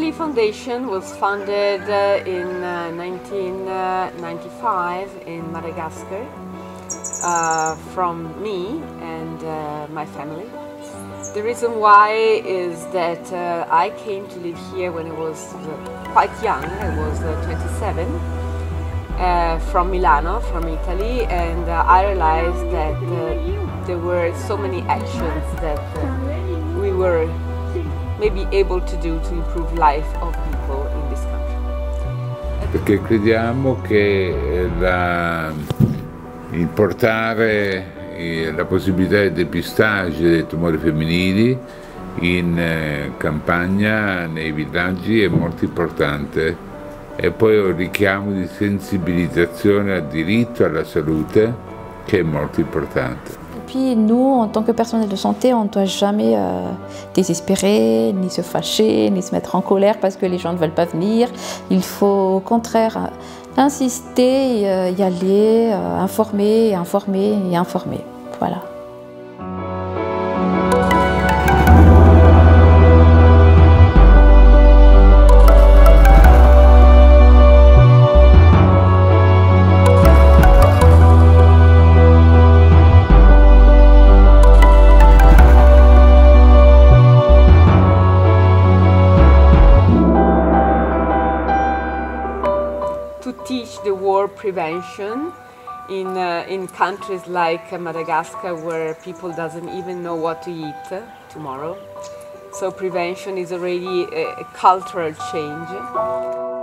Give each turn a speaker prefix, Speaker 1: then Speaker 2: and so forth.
Speaker 1: Akbaraly Foundation was founded in 1995 in Madagascar from me and my family. The reason why is that I came to live here when I was quite young. I was 27, from Milano, from Italy, and I realized that there were so many actions that we were maybe able to do to improve life of people in this country.
Speaker 2: Perché crediamo che portare la possibilità di dépistage dei tumori femminili in campagna, nei villaggi, è molto importante, e poi un richiamo di sensibilizzazione al diritto alla salute che è molto importante.
Speaker 3: Et puis nous, en tant que personnel de santé, on ne doit jamais désespérer, ni se fâcher, ni se mettre en colère parce que les gens ne veulent pas venir. Il faut au contraire insister, y aller, informer, informer et informer. Voilà.
Speaker 1: To teach the war prevention in countries like Madagascar, where people doesn't even know what to eat tomorrow. So prevention is already a cultural change.